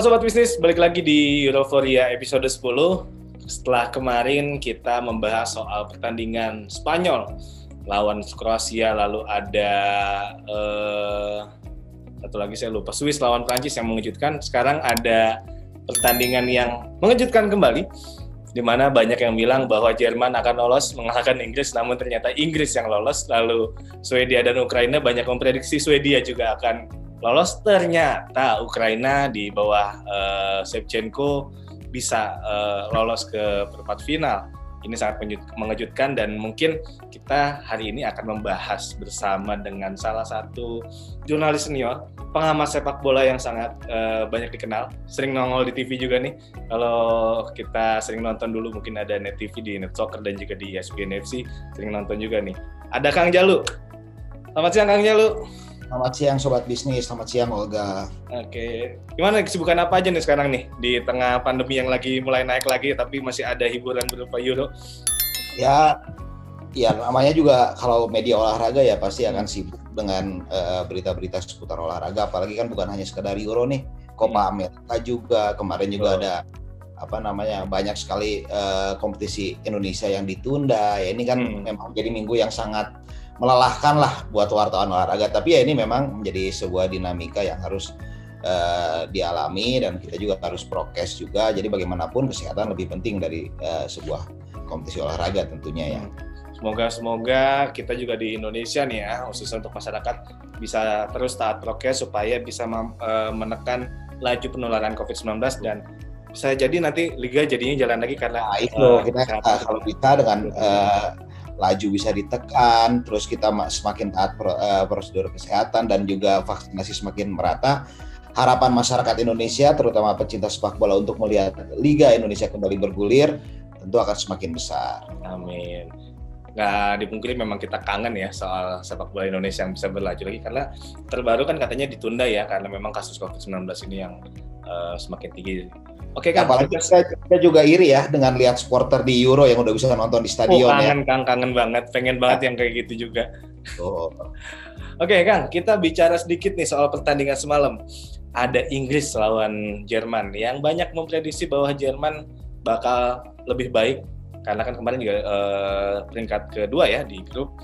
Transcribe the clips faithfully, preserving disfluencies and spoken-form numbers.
Sobat Bisnis, balik lagi di Euroforia episode sepuluh. Setelah kemarin kita membahas soal pertandingan Spanyol lawan Kroasia, lalu ada eh, satu lagi saya lupa, Swiss lawan Prancis yang mengejutkan. Sekarang ada pertandingan yang mengejutkan kembali, di mana banyak yang bilang bahwa Jerman akan lolos mengalahkan Inggris, namun ternyata Inggris yang lolos. Lalu Swedia dan Ukraina, banyak memprediksi Swedia juga akan lolos, ternyata Ukraina di bawah uh, Shevchenko bisa uh, lolos ke perempat final. Ini sangat mengejutkan dan mungkin kita hari ini akan membahas bersama dengan salah satu jurnalis senior, pengamat sepak bola yang sangat uh, banyak dikenal, sering nongol di T V juga nih. Kalau kita sering nonton dulu mungkin ada Net T V di Net Soccer dan juga di E S P N F C, sering nonton juga nih. Ada Kang Jalu. Selamat siang Kang Jalu. Selamat siang Sobat Bisnis, selamat siang Olga. Oke, gimana kesibukan apa aja nih sekarang nih di tengah pandemi yang lagi mulai naik lagi tapi masih ada hiburan berupa Euro? Ya, ya namanya juga kalau media olahraga ya pasti akan sibuk dengan uh, berita-berita seputar olahraga, apalagi kan bukan hanya sekedar Euro nih, Copa America juga, kemarin juga oh. ada apa namanya banyak sekali uh, kompetisi Indonesia yang ditunda. Ya ini kan hmm. memang jadi minggu yang sangat melelahkan lah buat wartawan olahraga, tapi ya ini memang menjadi sebuah dinamika yang harus uh, dialami dan kita juga harus prokes juga. Jadi bagaimanapun kesehatan lebih penting dari uh, sebuah kompetisi olahraga tentunya ya. Semoga semoga kita juga di Indonesia nih ya, khususnya untuk masyarakat bisa terus taat prokes supaya bisa mem- uh, menekan laju penularan covid sembilan belas dan bisa jadi nanti liga jadinya jalan lagi karena nah, itu uh, kita uh, kalau bisa dengan uh, laju bisa ditekan, terus kita semakin taat prosedur kesehatan dan juga vaksinasi semakin merata. Harapan masyarakat Indonesia, terutama pecinta sepak bola untuk melihat Liga Indonesia kembali bergulir, tentu akan semakin besar. Amin. Nggak dipungkiri memang kita kangen ya soal sepak bola Indonesia yang bisa berlaju lagi, karena terbaru kan katanya ditunda ya, karena memang kasus covid sembilan belas ini yang uh, semakin tinggi. Oke kan, apalagi kita, kita juga iri ya dengan lihat supporter di Euro yang udah bisa nonton di stadion. Oh, kangen, ya. Kang, kangen banget, pengen banget ya. Yang kayak gitu juga. Oh. Oke Kang, kita bicara sedikit nih soal pertandingan semalam. Ada Inggris lawan Jerman, yang banyak memprediksi bahwa Jerman bakal lebih baik, karena kan kemarin juga eh, peringkat kedua ya di grup,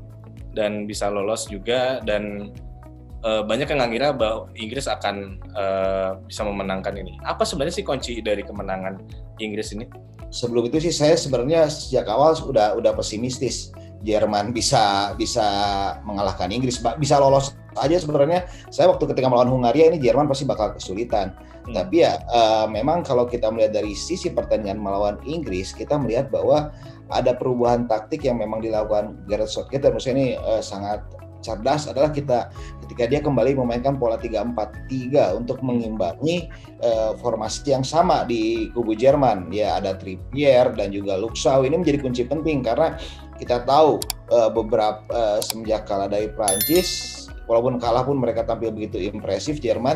dan bisa lolos juga, dan Uh, banyak yang ngira bahwa Inggris akan uh, bisa memenangkan ini. Apa sebenarnya sih kunci dari kemenangan Inggris ini? Sebelum itu sih saya sebenarnya sejak awal sudah udah pesimistis Jerman bisa bisa mengalahkan Inggris, bisa lolos aja sebenarnya. Saya waktu ketika melawan Hungaria ini Jerman pasti bakal kesulitan. Hmm. Tapi ya uh, memang kalau kita melihat dari sisi pertandingan melawan Inggris, kita melihat bahwa ada perubahan taktik yang memang dilakukan Gareth Southgate dan menurut saya ini uh, sangat cerdas adalah kita ketika dia kembali memainkan pola tiga empat tiga untuk mengimbangi uh, formasi yang sama di kubu Jerman. Ya ada Trippier dan juga Luke Shaw, ini menjadi kunci penting karena kita tahu uh, beberapa uh, semenjak kalah dari Prancis, walaupun kalah pun mereka tampil begitu impresif Jerman.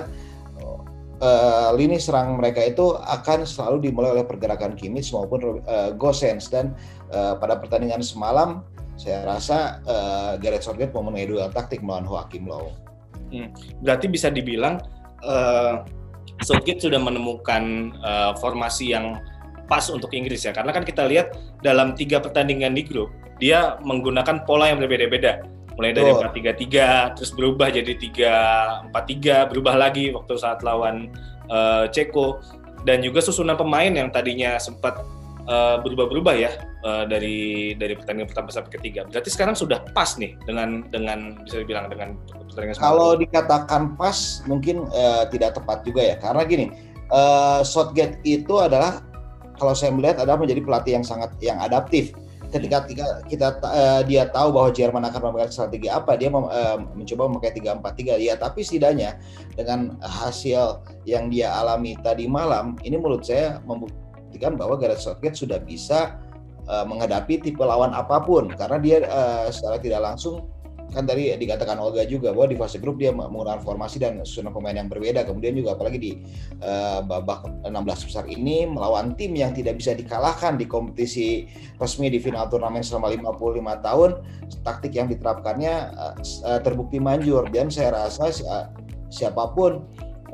Uh, lini serang mereka itu akan selalu dimulai oleh pergerakan Kimmich maupun uh, Gosens, dan uh, pada pertandingan semalam saya rasa uh, Gareth Southgate memenuhi duel taktik melawan Joachim Low. Hmm. Berarti bisa dibilang uh, Southgate sudah menemukan uh, formasi yang pas untuk Inggris ya, karena kan kita lihat dalam tiga pertandingan di grup dia menggunakan pola yang berbeda-beda, mulai dari empat tiga tiga terus berubah jadi tiga empat tiga, berubah lagi waktu saat lawan uh, Ceko, dan juga susunan pemain yang tadinya sempat Uh, berubah-berubah ya uh, dari dari pertandingan pertama sampai ketiga. Berarti sekarang sudah pas nih dengan dengan bisa dibilang dengan pertandingan. Kalau dikatakan pas mungkin uh, tidak tepat juga ya, karena gini, uh, Southgate itu adalah kalau saya melihat adalah menjadi pelatih yang sangat yang adaptif. Ketika kita, kita uh, dia tahu bahwa Jerman akan memakai strategi apa, dia mem, uh, mencoba memakai tiga empat tiga ya, tapi setidaknya dengan hasil yang dia alami tadi malam ini menurut saya membuktikan bahwa Gareth Southgate sudah bisa uh, menghadapi tipe lawan apapun, karena dia uh, secara tidak langsung kan tadi dikatakan Olga juga bahwa di fase grup dia menggunakan formasi dan susunan pemain yang berbeda, kemudian juga apalagi di uh, babak enam belas besar ini melawan tim yang tidak bisa dikalahkan di kompetisi resmi di final turnamen selama lima puluh lima tahun, taktik yang diterapkannya uh, uh, terbukti manjur, dan saya rasa uh, siapapun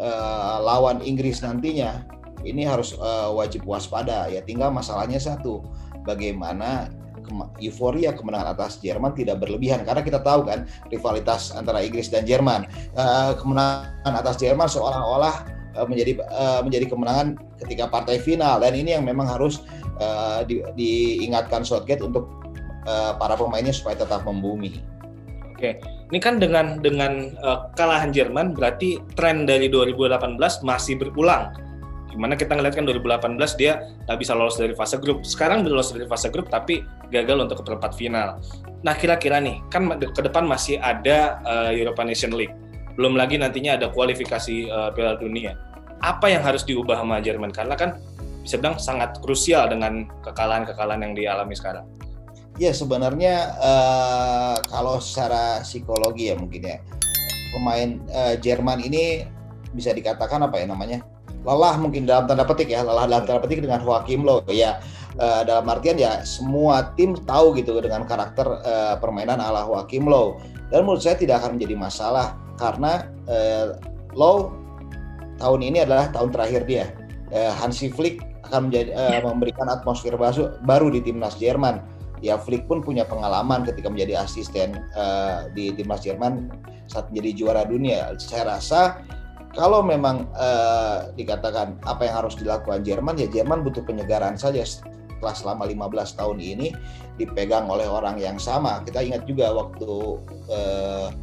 uh, lawan Inggris nantinya ini harus uh, wajib waspada ya. Tinggal masalahnya satu, bagaimana euforia kemenangan atas Jerman tidak berlebihan, karena kita tahu kan rivalitas antara Inggris dan Jerman. Uh, kemenangan atas Jerman seolah-olah uh, menjadi uh, menjadi kemenangan ketika partai final, dan ini yang memang harus uh, di, diingatkan Southgate untuk uh, para pemainnya supaya tetap membumi. Oke, ini kan dengan dengan uh, kalahan Jerman berarti tren dari dua ribu delapan belas masih berulang. Dimana kita ngeliat kan dua ribu delapan belas dia nggak bisa lolos dari fase grup. Sekarang lolos dari fase grup tapi gagal untuk ke perempat final. Nah kira-kira nih, kan ke depan masih ada uh, Europa Nation League. Belum lagi nantinya ada kualifikasi uh, Piala Dunia. Apa yang harus diubah sama Jerman? Karena kan bisa bilang sangat krusial dengan kekalahan-kekalahan yang dialami sekarang. Ya sebenarnya uh, kalau secara psikologi ya mungkin ya, pemain uh, Jerman ini bisa dikatakan apa ya namanya? lelah mungkin dalam tanda petik ya, lelah dalam tanda petik dengan Joachim Löw ya, uh, dalam artian ya semua tim tahu gitu dengan karakter uh, permainan ala Joachim Löw, dan menurut saya tidak akan menjadi masalah karena uh, Löw tahun ini adalah tahun terakhir dia. uh, Hansi Flick akan menjadi, uh, memberikan atmosfer baru, baru di timnas Jerman ya. Flick pun punya pengalaman ketika menjadi asisten uh, di timnas Jerman saat menjadi juara dunia. Saya rasa kalau memang uh, dikatakan apa yang harus dilakukan Jerman, ya Jerman butuh penyegaran saja setelah selama lima belas tahun ini dipegang oleh orang yang sama. Kita ingat juga waktu uh,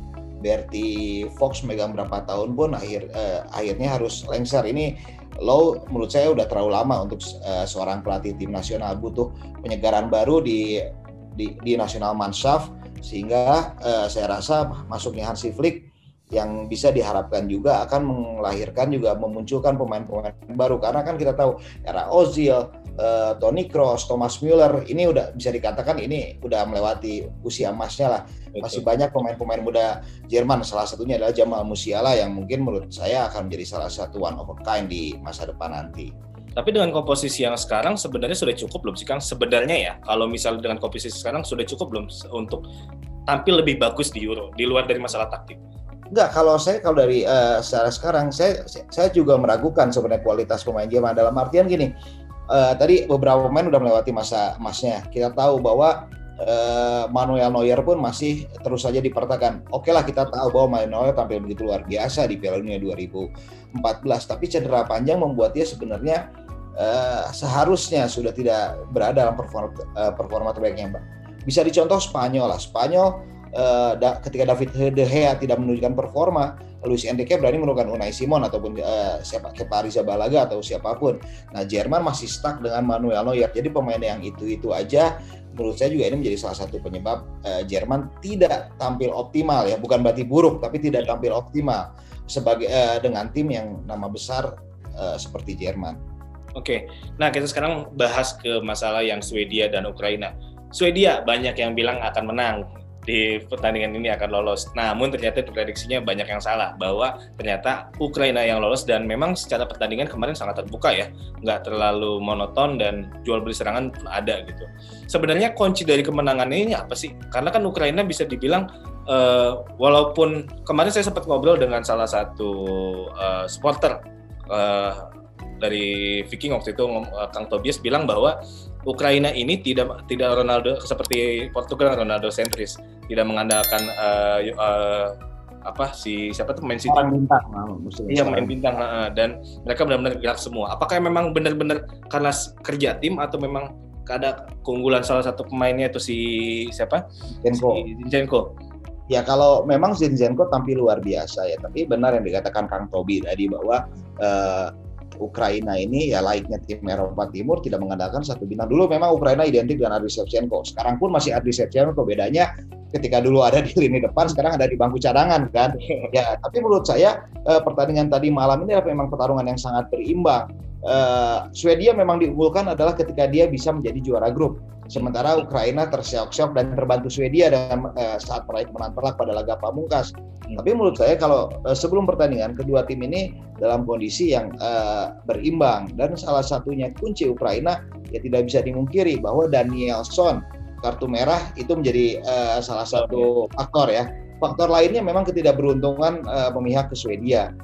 Bertie Fox megang berapa tahun pun akhir uh, akhirnya harus lengser. Ini Löw menurut saya udah terlalu lama untuk uh, seorang pelatih tim nasional, butuh penyegaran baru di di, di nasional Mannschaft, sehingga uh, saya rasa masuknya Hansi Flick yang bisa diharapkan juga akan melahirkan juga memunculkan pemain-pemain baru, karena kan kita tahu era Ozil, uh, Toni Kroos, Thomas Müller ini udah bisa dikatakan ini udah melewati usia emasnya lah. Betul. Masih banyak pemain-pemain muda Jerman, salah satunya adalah Jamal Musiala yang mungkin menurut saya akan menjadi salah satu one of a kind di masa depan nanti. Tapi dengan komposisi yang sekarang sebenarnya sudah cukup belum sih Kang? Sebenarnya ya, kalau misalnya dengan komposisi sekarang sudah cukup belum untuk tampil lebih bagus di Euro, di luar dari masalah taktik? Enggak, kalau saya kalau dari uh, secara sekarang saya saya juga meragukan sebenarnya kualitas pemain Jerman, dalam artian gini, uh, tadi beberapa pemain udah melewati masa emasnya. Kita tahu bahwa uh, Manuel Neuer pun masih terus saja dipertahankan. Oke lah, kita tahu bahwa Manuel Neuer tampil begitu luar biasa di Piala Dunia dua ribu empat belas, tapi cedera panjang membuat dia sebenarnya uh, seharusnya sudah tidak berada dalam performa, uh, performa terbaiknya, Mbak. Bisa dicontoh Spanyol lah, Spanyol Uh, da, ketika David De Gea tidak menunjukkan performa, Luis Enrique berani menurunkan Unai Simon ataupun uh, siapa Kepa Arrizabalaga atau siapapun. Nah, Jerman masih stuck dengan Manuel Neuer. Jadi pemain yang itu-itu aja menurut saya juga ini menjadi salah satu penyebab uh, Jerman tidak tampil optimal ya, bukan berarti buruk tapi tidak tampil optimal sebagai uh, dengan tim yang nama besar uh, seperti Jerman. Oke. Nah, kita sekarang bahas ke masalah yang Swedia dan Ukraina. Swedia banyak yang bilang akan menang di pertandingan ini, akan lolos. Namun ternyata prediksinya banyak yang salah, bahwa ternyata Ukraina yang lolos, dan memang secara pertandingan kemarin sangat terbuka ya, nggak terlalu monoton dan jual beli serangan ada gitu. Sebenarnya kunci dari kemenangan ini apa sih? Karena kan Ukraina bisa dibilang uh, walaupun kemarin saya sempat ngobrol dengan salah satu uh, supporter uh, dari Viking waktu itu, uh, Kang Tobias bilang bahwa Ukraina ini tidak tidak Ronaldo seperti Portugal, Ronaldo sentris, tidak mengandalkan uh, uh, apa si siapa tuh main City, bintang, iya main bintang, uh, dan mereka benar-benar gerak semua. Apakah memang benar-benar karena kerja tim atau memang ada keunggulan salah satu pemainnya itu si siapa? Zinchenko. Si Zinchenko. Ya kalau memang Zinchenko tampil luar biasa ya, tapi benar yang dikatakan Kang Tobi tadi bahwa uh, Ukraina ini ya layaknya tim Eropa Timur tidak mengandalkan satu bintang. Dulu memang Ukraina identik dengan Andriy Shevchenko. Sekarang pun masih Andriy Shevchenko, bedanya ketika dulu ada di lini depan, sekarang ada di bangku cadangan kan. Ya, tapi menurut saya eh, pertandingan tadi malam ini adalah memang pertarungan yang sangat berimbang. Eh, Swedia memang diunggulkan adalah ketika dia bisa menjadi juara grup. Sementara Ukraina terseok-seok dan terbantu Swedia dengan eh, saat meraih kemenangan telak pada laga pamungkas. Hmm. Tapi menurut saya kalau eh, sebelum pertandingan kedua tim ini dalam kondisi yang eh, berimbang, dan salah satunya kunci Ukraina ya tidak bisa dimungkiri bahwa Danielson kartu merah itu menjadi eh, salah satu faktor ya. Faktor lainnya memang ketidakberuntungan eh, memihak ke Swedia.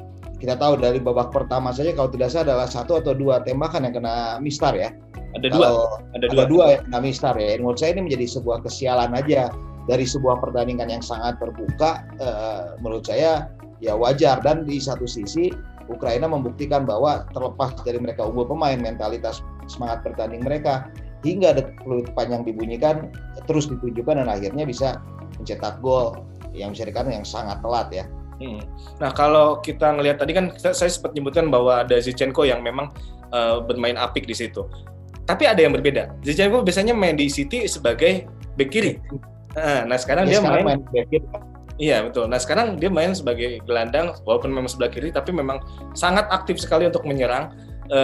kita tahu dari babak pertama saja kalau tidak salah adalah satu atau dua tembakan yang kena mistar ya. Ada dua, ada, ada dua. dua yang kena mistar ya. Menurut saya ini menjadi sebuah kesialan aja dari sebuah pertandingan yang sangat terbuka. Uh, menurut saya ya wajar, dan di satu sisi Ukraina membuktikan bahwa terlepas dari mereka unggul pemain, mentalitas semangat bertanding mereka hingga ada peluit panjang dibunyikan terus ditunjukkan dan akhirnya bisa mencetak gol yang bisa dikatakan yang sangat telat ya. Hmm. Nah kalau kita ngelihat tadi kan saya sempat menyebutkan bahwa ada Zinchenko yang memang uh, bermain apik di situ. Tapi ada yang berbeda. Zinchenko biasanya main di City sebagai bek kiri. Nah, nah sekarang ya, dia sekarang main, main bek kiri. Iya betul. Nah sekarang dia main sebagai gelandang, walaupun memang sebelah kiri, tapi memang sangat aktif sekali untuk menyerang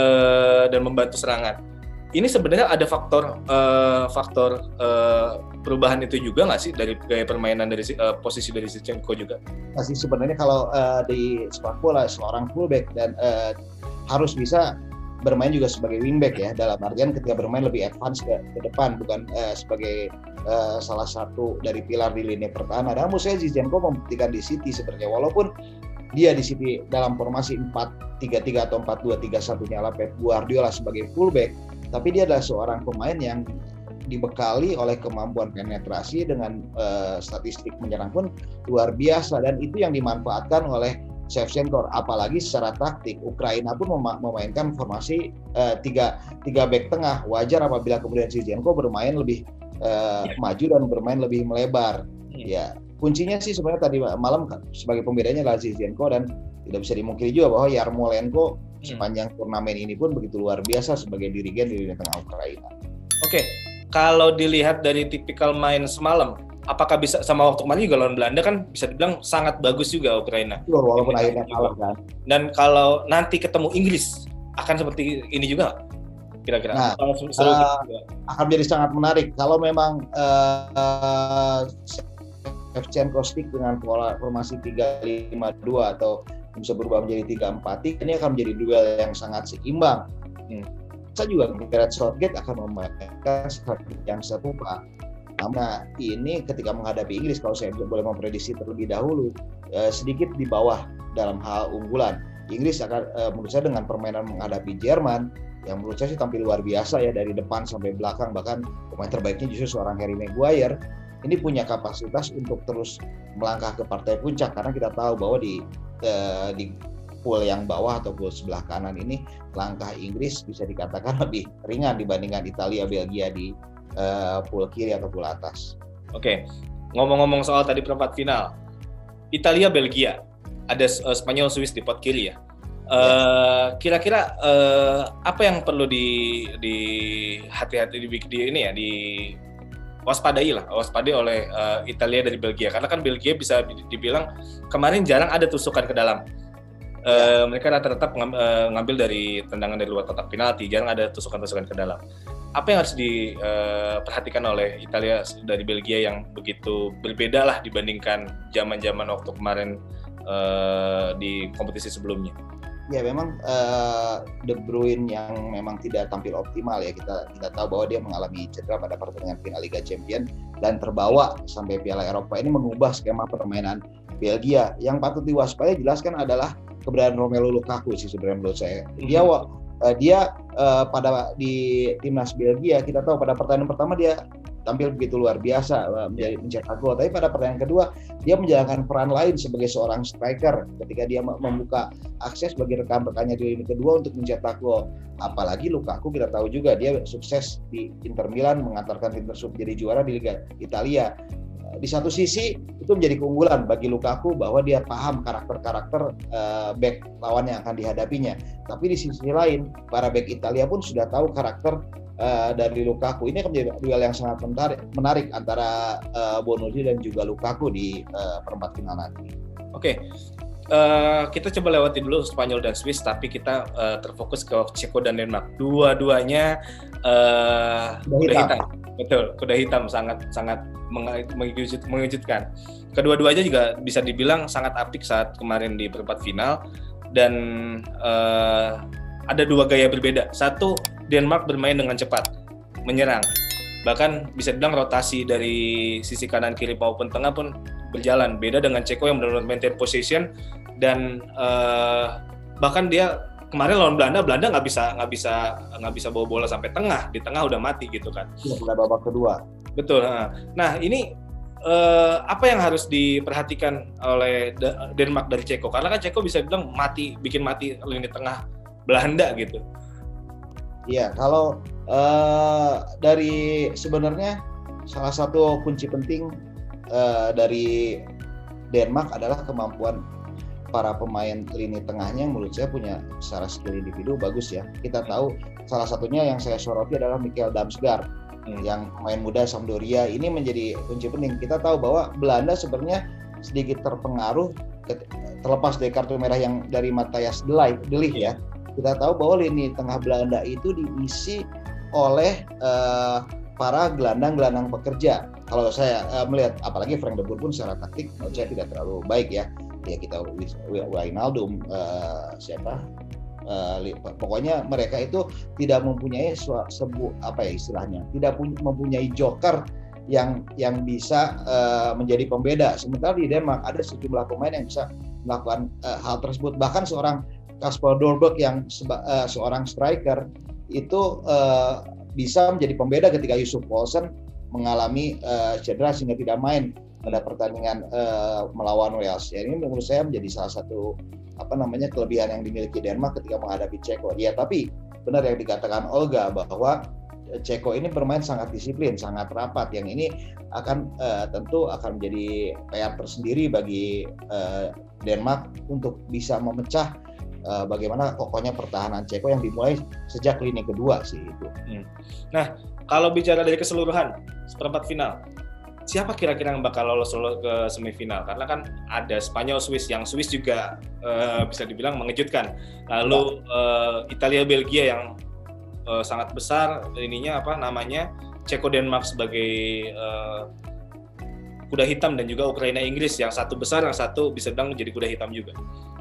uh, dan membantu serangan. Ini sebenarnya ada faktor uh, faktor uh, perubahan itu juga nggak sih dari gaya permainan dari uh, posisi dari Zinchenko juga? Masih sebenarnya kalau uh, di sepak bola seorang fullback dan uh, harus bisa bermain juga sebagai wingback ya, dalam artian ketika bermain lebih advance ke, ke depan, bukan uh, sebagai uh, salah satu dari pilar di lini pertahanan. Dan menurut saya Zinchenko membuktikan di City sebenarnya, walaupun dia di City dalam formasi empat tiga tiga atau empat dua tiga satu-nya ala Pep Guardiola sebagai fullback, tapi dia adalah seorang pemain yang dibekali oleh kemampuan penetrasi dengan uh, statistik menyerang pun luar biasa, dan itu yang dimanfaatkan oleh Shevchenko. Apalagi secara taktik Ukraina pun mem- memainkan formasi uh, tiga, tiga back tengah. Wajar apabila kemudian Zinchenko bermain lebih uh, ya. maju dan bermain lebih melebar. Ya. ya kuncinya sih sebenarnya tadi malam sebagai pembedanya adalah Zinchenko, dan tidak bisa dimungkiri juga bahwa Yarmolenko hmm. sepanjang turnamen ini pun begitu luar biasa sebagai dirigen di lini tengah Ukraina. Oke, kalau dilihat dari tipikal main semalam, apakah bisa sama waktu kemarin juga lawan Belanda kan bisa dibilang sangat bagus juga Ukraina. Betul, walaupun akhirnya kalah kan. Dan kalau nanti ketemu Inggris akan seperti ini juga kira-kira. Nah, seru uh, juga. Akan menjadi sangat menarik kalau memang uh, uh, Shevchenko stick dengan pola formasi tiga lima dua atau bisa berubah menjadi tiga empat tiga, ini akan menjadi duel yang sangat seimbang. Hmm. Saya juga Gareth Southgate akan memainkan strategi yang serupa. Nah ini ketika menghadapi Inggris, kalau saya boleh memprediksi terlebih dahulu, eh, sedikit di bawah dalam hal unggulan. Inggris akan eh, menurut saya dengan permainan menghadapi Jerman yang menurut saya sih tampil luar biasa ya dari depan sampai belakang, bahkan pemain terbaiknya justru seorang Harry Maguire. Ini punya kapasitas untuk terus melangkah ke partai puncak, karena kita tahu bahwa di eh, di pool yang bawah atau pool sebelah kanan ini langkah Inggris bisa dikatakan lebih ringan dibandingkan Italia, Belgia di uh, pool kiri atau pool atas. Oke, ngomong-ngomong soal tadi perempat final, Italia, Belgia, ada uh, Spanyol, Swiss di pot kiri ya. Uh, kira-kira uh, apa yang perlu di di hati-hati di, di ini ya di waspadai lah, waspadai oleh uh, Italia dari Belgia, karena kan Belgia bisa dibilang kemarin jarang ada tusukan ke dalam. Uh, ya. Mereka rata-rata ngam, uh, ngambil dari tendangan dari luar kotak penalti, jarang ada tusukan-tusukan ke dalam. Apa yang harus diperhatikan uh, oleh Italia dari Belgia yang begitu berbeda lah dibandingkan zaman-zaman waktu kemarin uh, di kompetisi sebelumnya? Ya memang uh, De Bruyne yang memang tidak tampil optimal ya, kita kita tahu bahwa dia mengalami cedera pada pertandingan final Liga Champions dan terbawa sampai Piala Eropa. Ini mengubah skema permainan Belgia. Yang patut diwaspadai jelaskan adalah keberadaan Romelu Lukaku sih sebenarnya menurut saya. Dia uh, dia uh, pada di timnas Belgia kita tahu pada pertandingan pertama dia tampil begitu luar biasa uh, menjadi mencetak gol. Tapi pada pertandingan kedua dia menjalankan peran lain sebagai seorang striker ketika dia membuka akses bagi rekan-rekannya di lini kedua untuk mencetak gol. Apalagi Lukaku kita tahu juga dia sukses di Inter Milan mengantarkan tim tersebut jadi juara di Liga Italia. Di satu sisi itu menjadi keunggulan bagi Lukaku bahwa dia paham karakter-karakter uh, back lawan yang akan dihadapinya. Tapi di sisi lain para back Italia pun sudah tahu karakter uh, dari Lukaku. Ini akan menjadi duel yang sangat menarik, menarik antara uh, Bonucci dan juga Lukaku di uh, perempat final nanti. Oke, uh, kita coba lewati dulu Spanyol dan Swiss, tapi kita uh, terfokus ke Ceko dan Denmark. Dua-duanya uh, kuda hitam. hitam. Betul, kuda hitam sangat sangat mengejut, mengejutkan. Kedua-duanya juga bisa dibilang sangat apik saat kemarin di perempat final, dan uh, ada dua gaya berbeda. Satu, Denmark bermain dengan cepat, menyerang. Bahkan bisa dibilang rotasi dari sisi kanan kiri maupun tengah pun berjalan. Beda dengan Ceko yang benar-benar maintain position dan uh, bahkan dia kemarin lawan Belanda, Belanda nggak bisa nggak bisa nggak bisa bawa bola sampai tengah, di tengah udah mati gitu kan. Sudah babak kedua. Betul. Nah ini uh, apa yang harus diperhatikan oleh Denmark dari Ceko? Karena kan Ceko bisa bilang mati, bikin mati lini tengah Belanda gitu. Iya, kalau uh, dari sebenarnya salah satu kunci penting uh, dari Denmark adalah kemampuan para pemain lini tengahnya yang menurut saya punya secara skill individu bagus ya. Kita tahu salah satunya yang saya soroti adalah Mikkel Damsgaard hmm. yang main muda Sampdoria. Ini menjadi kunci penting. Kita tahu bahwa Belanda sebenarnya sedikit terpengaruh terlepas dari kartu merah yang dari Matthias de Ligt ya. Kita tahu bahwa lini tengah Belanda itu diisi oleh uh, para gelandang-gelandang pekerja. Kalau saya uh, melihat, apalagi Frank de Boer pun secara taktik menurut saya tidak terlalu baik ya. Ya kita Wijnaldum, uh, siapa? Uh, pokoknya mereka itu tidak mempunyai sebuah apa ya istilahnya, tidak mempunyai joker yang yang bisa uh, menjadi pembeda. Sementara di Denmark ada sejumlah pemain yang bisa melakukan uh, hal tersebut. Bahkan seorang Kasper Dolberg yang seba, uh, seorang striker itu uh, bisa menjadi pembeda ketika Yusuf Poulsen mengalami uh, cedera sehingga tidak main pada pertandingan uh, melawan Wales. Ya, ini menurut saya menjadi salah satu apa namanya kelebihan yang dimiliki Denmark ketika menghadapi Ceko. Ya, tapi benar yang dikatakan Olga bahwa Ceko ini bermain sangat disiplin, sangat rapat. Yang ini akan uh, tentu akan menjadi P R tersendiri bagi uh, Denmark untuk bisa memecah Uh, bagaimana kokohnya pertahanan Ceko yang dimulai sejak lini kedua sih itu. Hmm. Nah, kalau bicara dari keseluruhan seperempat final, siapa kira-kira yang bakal lolos ke semifinal? Karena kan ada Spanyol, Swiss, yang Swiss juga uh, bisa dibilang mengejutkan. Lalu uh, Italia, Belgia yang uh, sangat besar ininya apa namanya Ceko, Denmark sebagai uh, kuda hitam dan juga Ukraina, Inggris yang satu besar, yang satu bisa dibilang menjadi kuda hitam juga.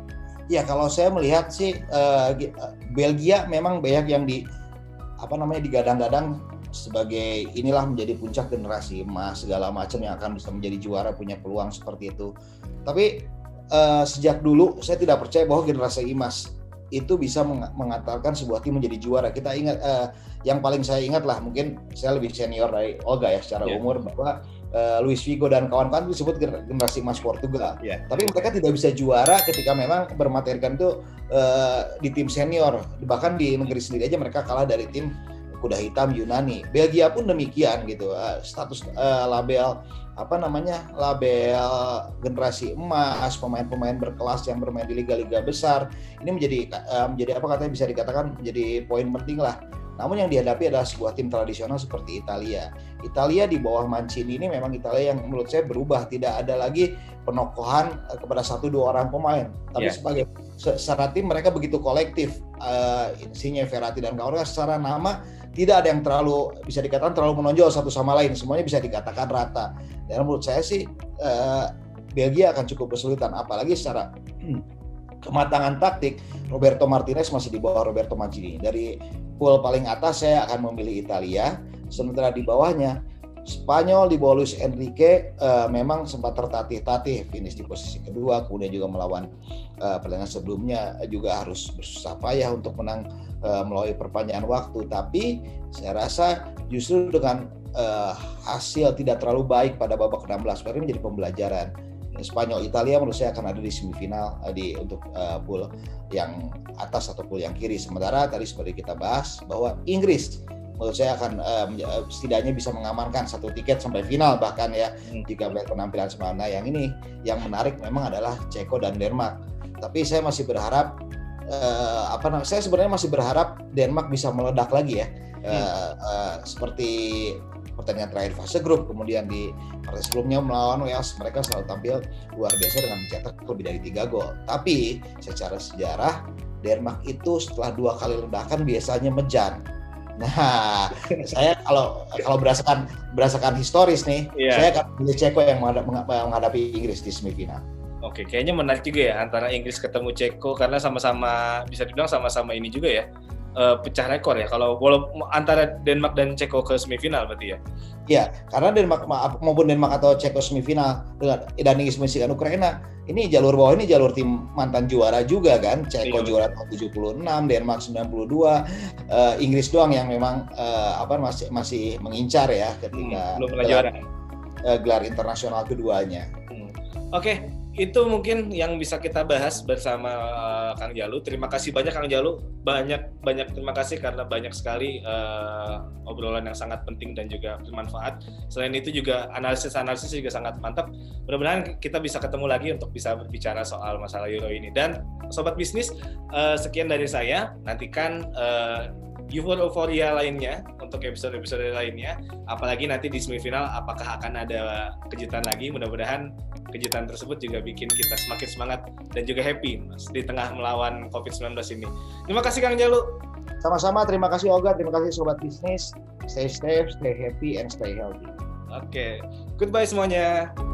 Ya kalau saya melihat sih uh, Belgia memang banyak yang di apa namanya digadang-gadang sebagai inilah menjadi puncak generasi emas segala macam yang akan bisa menjadi juara, punya peluang seperti itu. Tapi uh, sejak dulu saya tidak percaya bahwa generasi emas itu bisa meng- mengantarkan sebuah tim menjadi juara. Kita ingat uh, yang paling saya ingat lah, mungkin saya lebih senior dari Olga ya secara yeah. umur, bahwa Uh, Luis Figo dan kawan-kawan itu disebut generasi emas Portugal. Yeah. Tapi mereka tidak bisa juara ketika memang bermaterikan itu uh, di tim senior. Bahkan di negeri sendiri aja mereka kalah dari tim kuda hitam Yunani. Belgia pun demikian gitu. Uh, status uh, label apa namanya label generasi emas, pemain-pemain berkelas yang bermain di liga-liga besar. Ini menjadi uh, menjadi apa katanya bisa dikatakan menjadi poin penting lah. Namun yang dihadapi adalah sebuah tim tradisional seperti Italia. Italia di bawah Mancini ini memang Italia yang menurut saya berubah. Tidak ada lagi penokohan kepada satu dua orang pemain. Tapi yeah. sebagai secara tim mereka begitu kolektif. Uh, Insigne, Verratti dan kawan-kawan secara nama tidak ada yang terlalu bisa dikatakan terlalu menonjol satu sama lain. Semuanya bisa dikatakan rata. Dan menurut saya sih uh, Belgia akan cukup kesulitan. Apalagi secara kematangan taktik, Roberto Martinez masih di bawah Roberto Mancini. Dari pool paling atas saya akan memilih Italia, sementara di bawahnya Spanyol di bawah Luis Enrique uh, memang sempat tertatih-tatih, finish di posisi kedua, kemudian juga melawan uh, pertandingan sebelumnya juga harus bersusah payah untuk menang uh, melalui perpanjangan waktu. Tapi saya rasa justru dengan uh, hasil tidak terlalu baik pada babak enam belas ini menjadi pembelajaran. Spanyol, Italia menurut saya akan ada di semifinal uh, di untuk uh, pool yang atas atau pool yang kiri. Sementara tadi seperti kita bahas bahwa Inggris menurut saya akan uh, setidaknya bisa mengamankan satu tiket sampai final bahkan ya hmm. jika melihat penampilan semana. Yang ini yang menarik memang adalah Ceko dan Denmark. Tapi saya masih berharap uh, apa namanya? Saya sebenarnya masih berharap Denmark bisa meledak lagi ya. Hmm. Uh, uh, seperti pertandingan terakhir fase grup, kemudian di partai sebelumnya melawan Wales mereka selalu tampil luar biasa dengan mencetak lebih dari tiga gol. Tapi secara sejarah Denmark itu setelah dua kali ledakan biasanya mejan. Nah, saya kalau kalau berdasarkan berdasarkan historis nih, yeah. saya akan pilih Ceko yang menghadapi Inggris di semifinal. Oke, kayaknya menarik juga ya antara Inggris ketemu Ceko karena sama-sama bisa dibilang sama-sama ini juga ya. uh, pecah rekor ya. Kalau walau antara Denmark dan Ceko ke semifinal berarti ya. Iya, karena Denmark maupun Denmark atau Ceko semifinal dengan dan Inggris menyaksikan Ukraina, ini jalur bawah ini jalur tim mantan juara juga kan. Ceko iya. Juara tahun tujuh puluh enam, Denmark sembilan puluh dua, uh, Inggris doang yang memang uh, apa masih masih mengincar ya ketika hmm, belum pernah juara. Uh, gelar internasional keduanya. Hmm. Oke. Okay. Itu mungkin yang bisa kita bahas bersama uh, Kang Jalu. Terima kasih banyak Kang Jalu. Banyak banyak terima kasih karena banyak sekali uh, obrolan yang sangat penting dan juga bermanfaat. Selain itu juga analisis-analisis juga sangat mantap. Mudah-mudahan kita bisa ketemu lagi untuk bisa berbicara soal masalah Euro ini. Dan sobat bisnis, uh, sekian dari saya. Nantikan uh, euforia lainnya untuk episode-episode lainnya, apalagi nanti di semifinal apakah akan ada kejutan lagi. Mudah-mudahan kejutan tersebut juga bikin kita semakin semangat dan juga happy Mas di tengah melawan covid sembilan belas ini. Terima kasih Kang Jalu. Sama-sama, terima kasih Olga, terima kasih sobat bisnis. Stay safe, stay happy and stay healthy. Oke, okay. Goodbye semuanya.